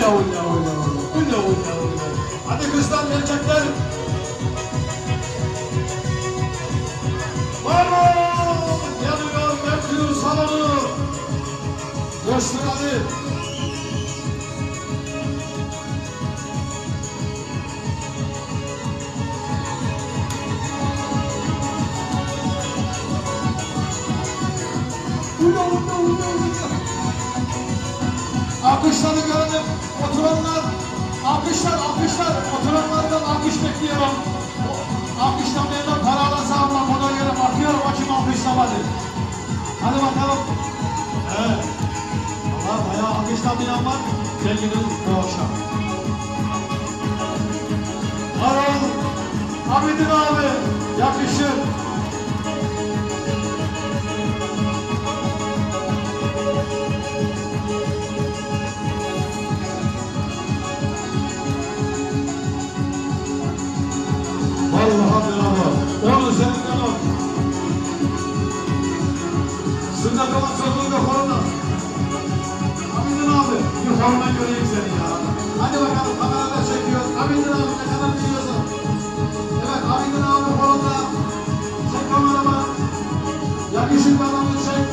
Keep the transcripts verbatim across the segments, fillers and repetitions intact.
Ulla ulla ulla ulla ulla ulla. Hadi kızlar erkekler. Bravo! Yanıyor Merkür salonu. Coştur hadi. Ulla ulla ulla ulla. Alkışları görelim. Oturanlar, alkışlar, alkışlar. Oturanlardan alkış bekliyorum. Alkışlamayanlar para alırsa almam. Ona göre bakıyorum. Bakayım alkışlamadı. Hadi bakalım. Evet. Allah bayağı alkışlamayan var. Gelinin bu akşam. Harun, Hamidin abi. Yakışır. Vallahi bravo. On üzerinden on. Sünnet olan çocuğu da korona. Hamidin abi, bir korona göreyim seni ya. Hadi bakalım, kamerada çekiyoruz. Hamidin abi ne kadar biliyorsun? Evet, Hamidin abi korona. Çek kamerama. Yakışıklı adamı çek.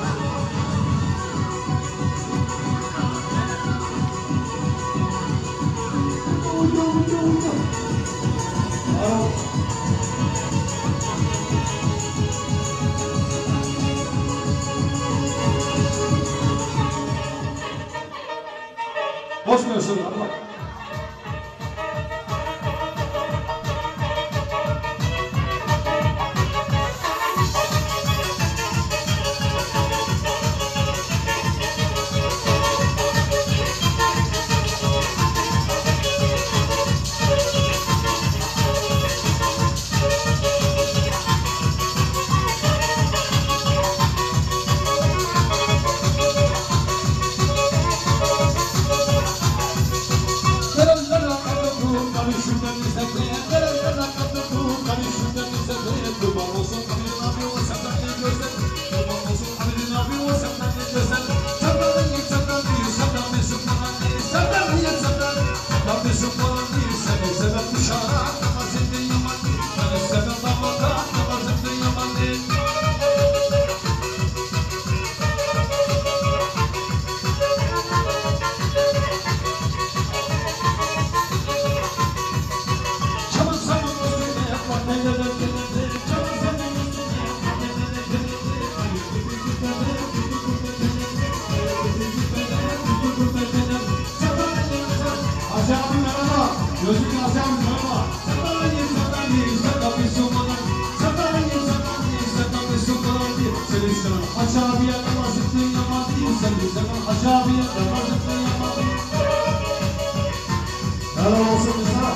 Uyuyor, uyuyor, uyuyor. Bozmuyorsun Allah. Gözlük Asya abi merhaba. Sen de insanlar değil, sen de bir sormadan. Sen de insanlar değil, sen de bir sormadan değil. Sen istemem aşağı bir yerde vaziften yaman değil. Sen istemem aşağı bir yerde vaziften yaman değil. Helal olsun bize.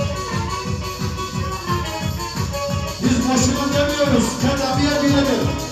Biz boşuna demiyoruz. Tedaviye bilelim.